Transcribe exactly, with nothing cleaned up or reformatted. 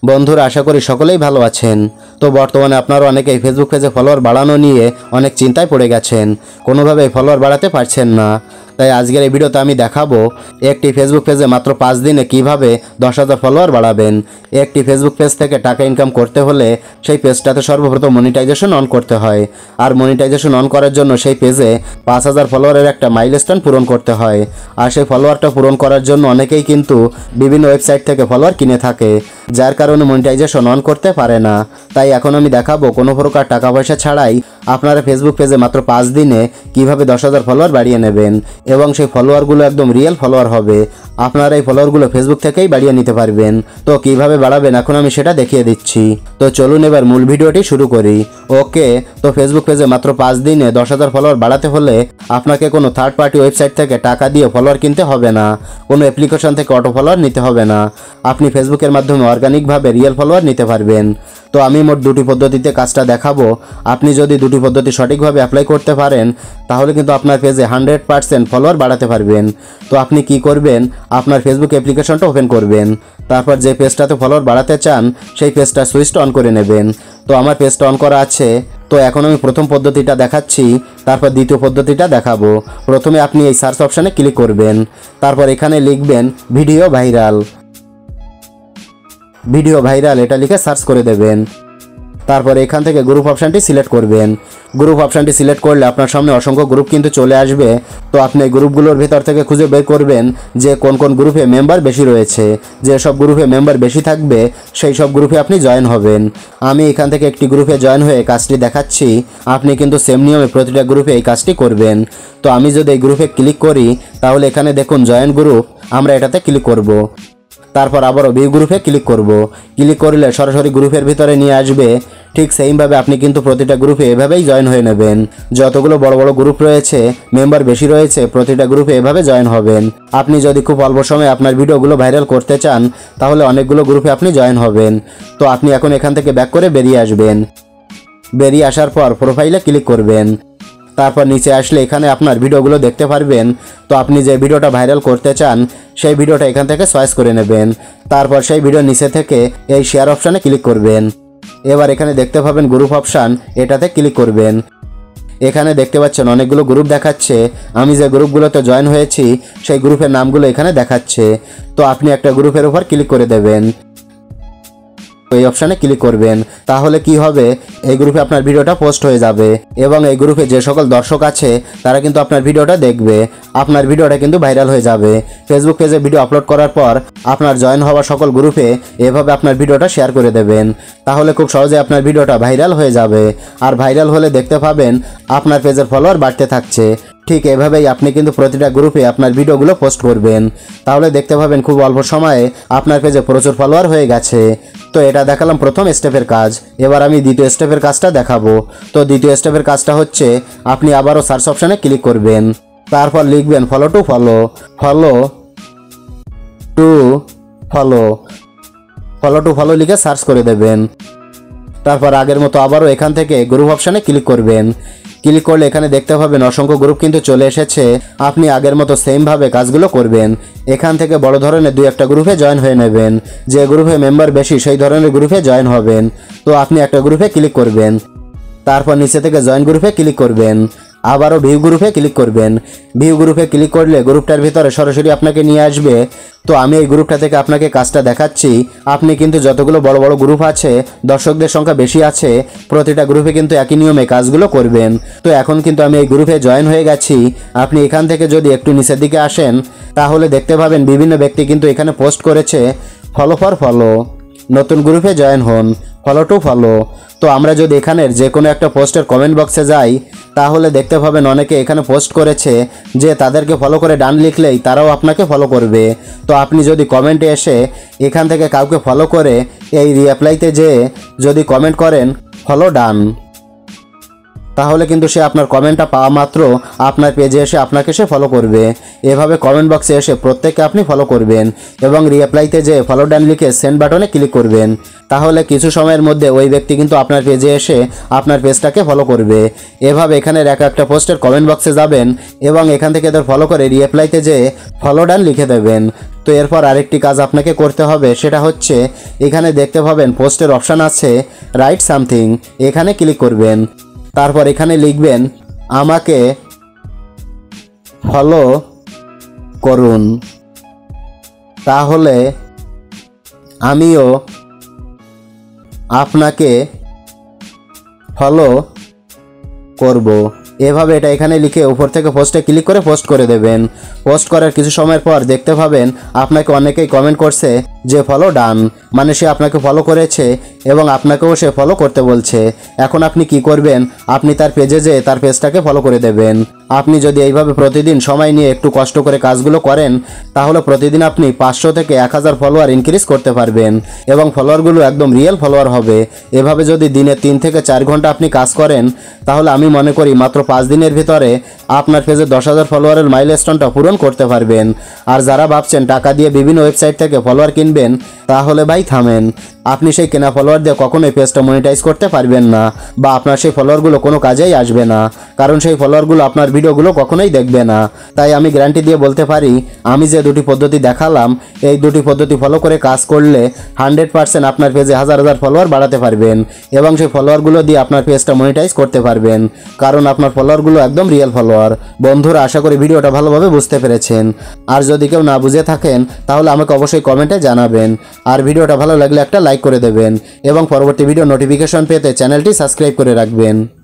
বন্ধুরা, আশা করি সকলেই ভালো আছেন। তো বর্তমানে আপনারা অনেকেই ফেসবুক পেজে ফলোয়ার বাড়ানো নিয়ে অনেক চিন্তায় পড়ে গেছেন, কোনোভাবেই ফলোয়ার বাড়াতে পারছেন না। তাই আজকের এই ভিডিওতে আমি দেখাবো একটি ফেসবুক পেজে মাত্র পাঁচ দিনে কিভাবে দশ হাজার ফলোয়ার বাড়াবেন। একটি ফেসবুক পেজ থেকে টাকা ইনকাম করতে হলে সেই পেজটাতে সর্বপ্রথম মনিটাইজেশন অন করতে হয়, আর মনিটাইজেশন অন করার জন্য সেই পেজে পাঁচ হাজার ফলোয়ারের একটা মাইলস্টোন পূরণ করতে হয়। আর সেই ফলোয়ারটা পূরণ করার জন্য অনেকেই কিন্তু বিভিন্ন ওয়েবসাইট থেকে ফলোয়ার কিনে থাকে, যার কারণে মনিটাইজেশন অন করতে পারে না। তাই এখন আমি দেখাবো কোনো প্রকার টাকা পয়সা ছাড়াই আপনারা ফেসবুক পেজে মাত্র পাঁচ দিনে কিভাবে দশ হাজার ফলোয়ার বাড়িয়ে নেবেন, এবং সেই ফলোয়ারগুলো একদম রিয়েল ফলোয়ার হবে। আপনারা এই ফলোয়ারগুলো ফেসবুক থেকেই বাড়িয়ে নিতে পারবেন। তো কিভাবে বাড়াবেন এখন আমি সেটা দেখিয়ে দিচ্ছি। তো চলুন এবার মূল ভিডিওটি শুরু করি। ওকে, তো ফেসবুক পেজে মাত্র পাঁচ দিনে দশ হাজার ফলোয়ার বাড়াতে হলে আপনাকে কোনো থার্ড পার্টি ওয়েবসাইট থেকে টাকা দিয়ে ফলোয়ার কিনতে হবে না, কোনো অ্যাপ্লিকেশন থেকে অটো ফলোয়ার নিতে হবে না। আপনি ফেসবুকের মাধ্যমে অর্গানিকভাবে রিয়েল ফলোয়ার নিতে পারবেন। তো আমি মোট দুটি পদ্ধতিতে কাজটা দেখাবো। আপনি যদি দুটি পদ্ধতি সঠিকভাবে অ্যাপ্লাই করতে পারেন তাহলে কিন্তু আপনার পেজে হান্ড্রেড পার্সেন্ট ফলোয়ার বাড়াতে পারবেন। তো আপনি কি করবেন, আপনার ফেসবুক অ্যাপ্লিকেশনটা ওপেন করবেন, তারপর যে পেজটাতে ফলোয়ার বাড়াতে চান সেই পেজটা সুইচটা অন করে নেবেন। তো আমার পেজটা অন করা আছে। তো এখন আমি প্রথম পদ্ধতিটা দেখাচ্ছি, তারপর দ্বিতীয় পদ্ধতিটা দেখাবো। প্রথমে আপনি এই সার্চ অপশানে ক্লিক করবেন, তারপর এখানে লিখবেন ভিডিও ভাইরাল। ভিডিও ভাইরাল এটা লিখে সার্চ করে দেবেন। তারপর এখান থেকে গ্রুপ অপশানটি সিলেক্ট করবেন। গ্রুপ অপশানটি সিলেক্ট করলে আপনার সামনে অসংখ্য গ্রুপ কিন্তু চলে আসবে। তো আপনি এই গ্রুপগুলোর ভিতর থেকে খুঁজে বের করবেন যে কোন কোন গ্রুপে মেম্বার বেশি রয়েছে। যে সব গ্রুপে মেম্বার বেশি থাকবে সেই সব গ্রুপে আপনি জয়েন হবেন। আমি এখান থেকে একটি গ্রুপে জয়েন হয়ে কাজটি দেখাচ্ছি। আপনি কিন্তু সেম নিয়মে প্রতিটা গ্রুপে এই কাজটি করবেন। তো আমি যদি এই গ্রুপে ক্লিক করি তাহলে এখানে দেখুন জয়েন গ্রুপ, আমরা এটাতে ক্লিক করব। তারপর আবারও ভিউ গ্রুপে ক্লিক করব। ক্লিক করলে সরাসরি গ্রুপের ভিতরে নিয়ে আসবে। ঠিক সেইভাবে আপনি কিন্তু প্রতিটা গ্রুপে এভাবেই জয়েন হয়ে নেবেন। যতগুলো বড় বড় গ্রুপ রয়েছে, মেম্বার বেশি রয়েছে, প্রতিটা গ্রুপে এভাবে জয়েন হবেন। আপনি যদি খুব অল্প সময়ে আপনার ভিডিওগুলো ভাইরাল করতে চান তাহলে অনেকগুলো গ্রুপে আপনি জয়েন হবেন। তো আপনি এখন এখান থেকে ব্যাক করে বেরিয়ে আসবেন। বেরিয়ে আসার পর প্রোফাইলে ক্লিক করবেন। তারপর নিচে আসলে এখানে আপনার ভিডিওগুলো দেখতে পারবেন। তো আপনি যে ভিডিওটা ভাইরাল করতে চান সেই ভিডিওটা এখান থেকে চয়েস করে নেবেন। তারপর সেই ভিডিও নিচে থেকে এই শেয়ার অপশানে ক্লিক করবেন। এবার এখানে দেখতে পাবেন গ্রুপ অপশান, এটাতে ক্লিক করবেন। এখানে দেখতে পাচ্ছেন অনেকগুলো গ্রুপ দেখাচ্ছে। আমি যে গ্রুপগুলোতে জয়েন হয়েছি সেই গ্রুপের নামগুলো এখানে দেখাচ্ছে। তো আপনি একটা গ্রুপের উপর ক্লিক করে দেবেন, এই অপশানে ক্লিক করবেন। তাহলে কি হবে, এই গ্রুপে আপনার ভিডিওটা পোস্ট হয়ে যাবে এবং এই গ্রুপে যে সকল দর্শক আছে তারা কিন্তু আপনার ভিডিওটা দেখবে। আপনার ভিডিওটা কিন্তু ভাইরাল হয়ে যাবে। ফেসবুক পেজে ভিডিও আপলোড করার পর আপনার জয়েন হওয়া সকল গ্রুপে এভাবে আপনার ভিডিওটা শেয়ার করে দেবেন। তাহলে খুব সহজে আপনার ভিডিওটা ভাইরাল হয়ে যাবে। আর ভাইরাল হলে দেখতে পাবেন আপনার পেজের ফলোয়ার বাড়তে থাকছে। ঠিক এভাবেই আপনি কিন্তু প্রতিটা গ্রুপে আপনার ভিডিওগুলো পোস্ট করবেন। তাহলে দেখতে পাবেন খুব অল্প সময়ে আপনার পেজে প্রচুর ফলোয়ার হয়ে গেছে। তো এটা দেখালাম প্রথম স্টেপের কাজ। এবার আমি দ্বিতীয় স্টেপের কাজটা দেখাবো। তো দ্বিতীয় স্টেপের কাজটা হচ্ছে আপনি আবারও সার্চ অপশানে ক্লিক করবেন। তারপর লিখবেন follow to follow, follow to follow, follow to follow লিখে সার্চ করে দেবেন। তারপর আগের মতো আবারও এখান থেকে গ্রুপ অপশানে ক্লিক করবেন। ক্লিক করলে এখানে দেখতে পাবেন অসংখ্য গ্রুপ কিন্তু চলে এসেছে। আপনি আগের মতো সেমভাবে কাজগুলো করবেন। এখান থেকে বড় ধরনের দুই একটা গ্রুপে জয়েন হয়ে নেবেন। যে গ্রুপে মেম্বার বেশি সেই ধরনের গ্রুপে জয়েন হবেন। তো আপনি একটা গ্রুপে ক্লিক করবেন, তারপর নিচে থেকে জয়েন গ্রুপে ক্লিক করবেন। আবারও ভিউ গ্রুপে ক্লিক করবেন। ভিউ গ্রুপে ক্লিক করলে গ্রুপটার ভিতরে সরাসরি আপনাকে নিয়ে আসবে। তো আমি এই গ্রুপটা থেকে আপনাকে কাজটা দেখাচ্ছি। আপনি কিন্তু যতগুলো বড় বড় গ্রুপ আছে, দর্শকদের সংখ্যা বেশি আছে, প্রতিটা গ্রুপে কিন্তু একই নিয়মে কাজগুলো করবেন। তো এখন কিন্তু আমি এই গ্রুপে জয়েন হয়ে গেছি। আপনি এখান থেকে যদি একটু নিচের দিকে আসেন তাহলে দেখতে পাবেন বিভিন্ন ব্যক্তি কিন্তু এখানে পোস্ট করেছে ফলো ফর ফলো, নতুন গ্রুপে জয়েন হন, ফলো টু ফলো। তো আমরা যদি এখানের যে কোনো একটা পোস্টের কমেন্ট বক্সে যাই তাহলে দেখতে পাবেন অনেকে এখানে পোস্ট করেছে যে তাদেরকে ফলো করে ডান লিখলেই তারাও আপনাকে ফলো করবে। তো আপনি যদি কমেন্টে এসে এখান থেকে কাউকে ফলো করে এই রিঅ্যাপ্লাইতে যেয়ে যদি কমেন্ট করেন ফলো ডান, তাহলে কিন্তু সে আপনার কমেন্টটা পাওয়া মাত্র আপনার পেজে এসে আপনাকে সে ফলো করবে। এভাবে কমেন্ট বক্সে এসে প্রত্যেককে আপনি ফলো করবেন এবং রিঅ্যাপ্লাইতে যে ফলো ডান লিখে সেন্ড বাটনে ক্লিক করবেন। তাহলে কিছু সময়ের মধ্যে ওই ব্যক্তি কিন্তু আপনার পেজে এসে আপনার পেজটাকে ফলো করবে। এভাবে এখানের এক একটা পোস্টের কমেন্ট বক্সে যাবেন এবং এখান থেকে এদের ফলো করে রিঅ্যাপ্লাইতে যে ফলো ডান লিখে দেবেন। তো এরপর আরেকটি কাজ আপনাকে করতে হবে, সেটা হচ্ছে এখানে দেখতে পাবেন পোস্টের অপশান আছে রাইট সামথিং, এখানে ক্লিক করবেন। তারপর এখানে লিখবেন আমাকে ফলো করুন, তাহলে আমিও আপনাকে ফলো করব। এভাবে এটা এখানে লিখে উপর থেকে পোস্টে ক্লিক করে পোস্ট করে দেবেন। পোস্ট করার কিছু সময়ের পর দেখতে পাবেন আপনাকে অনেকেই কমেন্ট করছে যে ফলো ডান, মানে সে আপনাকে ফলো করেছে এবং আপনাকেও সে ফলো করতে বলছে। এখন আপনি কি করবেন, আপনি তার পেজে যেয়ে তার পেজটাকে ফলো করে দেবেন। আপনি যদি এইভাবে প্রতিদিন সময় নিয়ে একটু কষ্ট করে কাজগুলো করেন, তাহলে প্রতিদিন আপনি পাঁচশো থেকে এক হাজার ফলোয়ার ইনক্রিজ করতে পারবেন এবং ফলোয়ারগুলো একদম রিয়েল ফলোয়ার হবে। এভাবে যদি দিনে তিন থেকে চার ঘন্টা আপনি কাজ করেন, তাহলে আমি মনে করি মাত্র পাঁচ দিনের ভিতরে আপনার পেজে দশ হাজার ফলোয়ারের মাইলস্টোনটা পূরণ করতে পারবেন। আর যারা ভাবছেন টাকা দিয়ে বিভিন্ন ওয়েবসাইট থেকে ফলোয়ার কিনবেন, তাহলে ভাই থামেন। আপনি সেই কেনা ফলোয়ার দিয়ে কখনোই পেজটা মনিটাইজ করতে পারবেন না, বা আপনার সেই ফলোয়ারগুলো কোনো কাজেই আসবে না, কারণ সেই ফলোয়ারগুলো আপনার ভিডিওগুলো কখনোই দেখবে না। তাই আমি গ্যারান্টি দিয়ে বলতে পারি, আমি যে দুটি পদ্ধতি দেখালাম, এই দুটি পদ্ধতি ফলো করে কাজ করলে হান্ড্রেড পার্সেন্ট আপনার পেজে হাজার হাজার ফলোয়ার বাড়াতে পারবেন এবং সেই ফলোয়ারগুলো দিয়ে আপনার পেজটা মনিটাইজ করতে পারবেন, কারণ আপনার ফলোয়ারগুলো একদম রিয়েল ফলোয়ার। বন্ধুরা, আশা করি ভিডিওটা ভালোভাবে বুঝতে পেরেছেন। আর যদি কেউ না বুঝে থাকেন, তাহলে আমাকে অবশ্যই কমেন্টে জানাবেন। আর ভিডিওটা ভালো লাগলে একটা লাইক করে দেবেন এবং পরবর্তী ভিডিও নোটিফিকেশন পেতে চ্যানেলটি সাবস্ক্রাইব করে রাখবেন।